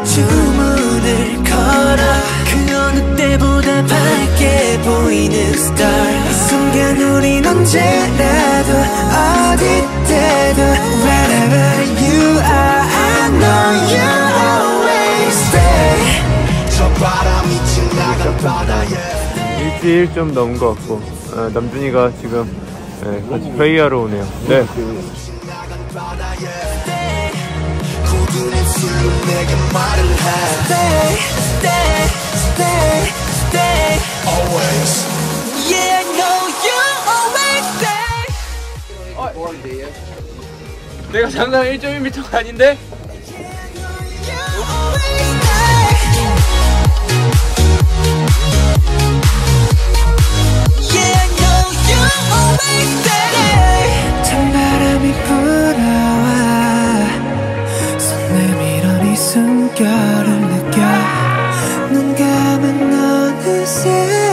주문을 걸어 그 어느 때보다 밝게 보이는 star 이 순간 우린 언제라도 어디 때도 wherever you are I know you'll always stay 저 바람이 지나간 바다에 일주일 좀 넘은 것 같고 남준이가 지금 같이 회의하러 오네요. 네. 내가 장담 1.1m가 아닌데? 찬바람이 불어와 손 내밀어 네 숨결을 느껴 눈 감은 어느새